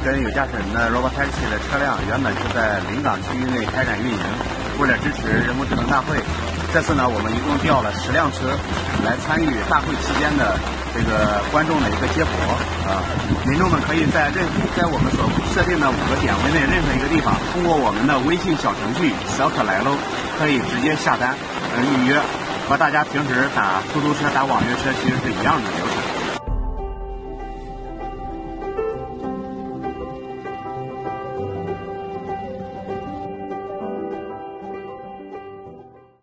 跟有驾驶人的 Robotaxi 的车辆原本是在临港区域内开展运营，为了支持人工智能大会，这次呢我们一共调了10辆车来参与大会期间的这个观众的一个接驳民众们可以在我们所设定的5个点位内任何一个地方，通过我们的微信小程序小可来喽，可以直接下单预约，和大家平时打出租车、打网约车其实是一样的流程。